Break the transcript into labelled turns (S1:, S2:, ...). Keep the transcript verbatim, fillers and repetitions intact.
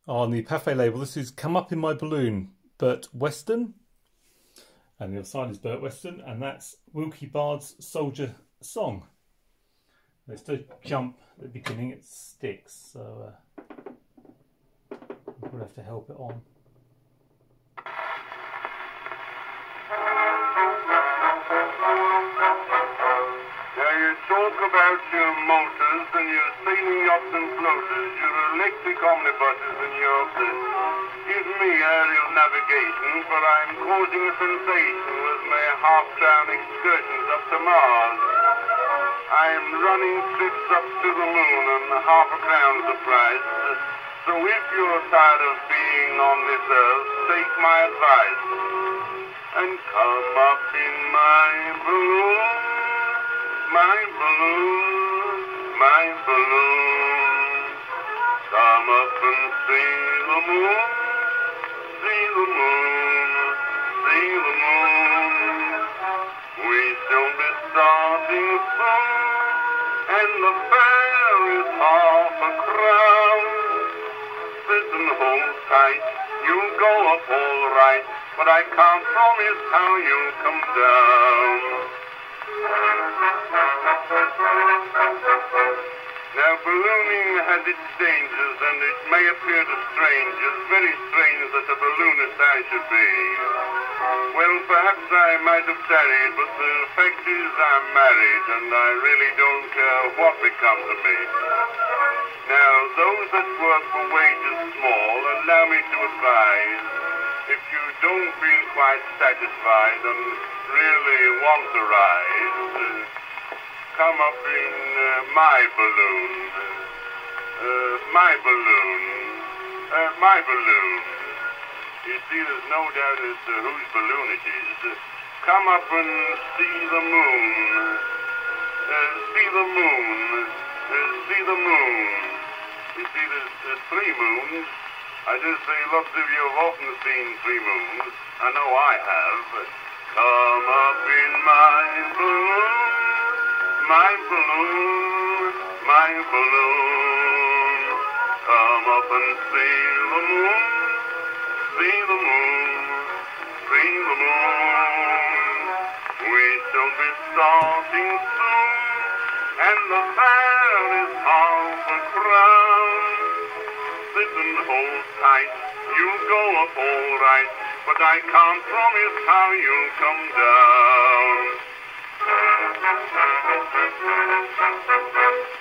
S1: On the Pathé label, this is Come Up In My Balloon, Bert Weston. And the other side is Bert Weston, and that's Wilkie Bard's Soldier Song. There's no jump at the beginning, it sticks, so uh, we'll have to help it on.
S2: Talk about your motors and your sailing yachts and floaters, your electric omnibuses and your this. Give me aerial navigation, for I'm causing a sensation with my half-crown excursions up to Mars. I'm running trips up to the moon and half a crown's the price. So if you're tired of being on this earth, take my advice and come up in my balloon. My balloon, my balloon, come up and see the moon, see the moon, see the moon. We shall be starting soon, and the fare is half a crown. Sit and hold tight, you'll go up all right, but I can't promise how you'll come down. Now, ballooning has its dangers, and it may appear to strangers very strange that a balloonist I should be. Well, perhaps I might have tarried, but the fact is I'm married, and I really don't care what becomes of me. Now, those that work for wages small, allow me to advise, if you don't feel quite satisfied and really want to rise, uh, come up in uh, my balloon, uh, my balloon, uh, my balloon. You see, there's no doubt as to whose balloon it is. Uh, come up and see the moon, uh, see the moon, uh, see the moon. You see, there's, there's three moons. I dare say lots of you have often seen three moons. I know I have. Come up in my balloon, my balloon, my balloon. Come up and see the moon, see the moon, see the moon. We shall be starting soon, and the fare is half a crown. Sit and hold tight, you'll go up all right, but I can't promise how you'll come down.